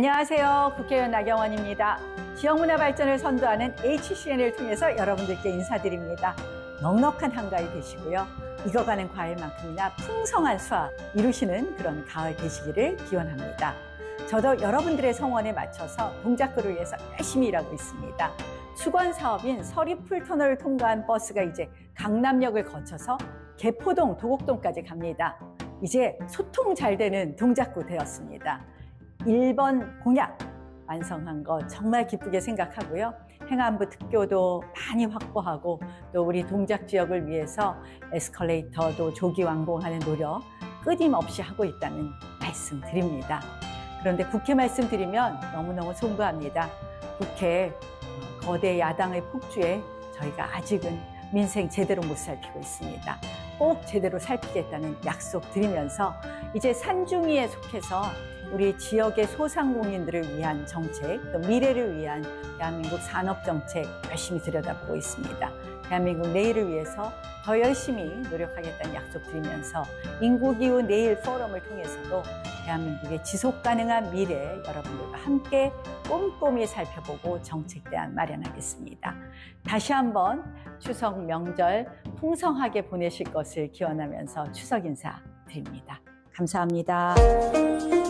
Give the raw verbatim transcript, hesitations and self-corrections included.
안녕하세요. 국회의원 나경원입니다. 지역문화 발전을 선도하는 에이치씨엔을 통해서 여러분들께 인사드립니다. 넉넉한 한가위 되시고요. 익어가는 과일만큼이나 풍성한 수확 이루시는 그런 가을 되시기를 기원합니다. 저도 여러분들의 성원에 맞춰서 동작구를 위해서 열심히 일하고 있습니다. 수건 사업인 서리풀터널을 통과한 버스가 이제 강남역을 거쳐서 개포동, 도곡동까지 갑니다. 이제 소통 잘 되는 동작구 되었습니다. 일 번 공약 완성한 거 정말 기쁘게 생각하고요. 행안부 특교도 많이 확보하고 또 우리 동작 지역을 위해서 에스컬레이터도 조기 완공하는 노력 끊임없이 하고 있다는 말씀 드립니다. 그런데 국회 말씀 드리면 너무너무 송구합니다. 국회 거대 야당의 폭주에 저희가 아직은 민생 제대로 못 살피고 있습니다. 꼭 제대로 살피겠다는 약속 드리면서 이제 산중위에 속해서 우리 지역의 소상공인들을 위한 정책, 또 미래를 위한 대한민국 산업정책 열심히 들여다보고 있습니다. 대한민국 내일을 위해서 더 열심히 노력하겠다는 약속 드리면서 인구기후 내일 포럼을 통해서도 대한민국의 지속가능한 미래 여러분들과 함께 꼼꼼히 살펴보고 정책 대안 마련하겠습니다. 다시 한번 추석 명절 풍성하게 보내실 것을 기원하면서 추석 인사 드립니다. 감사합니다.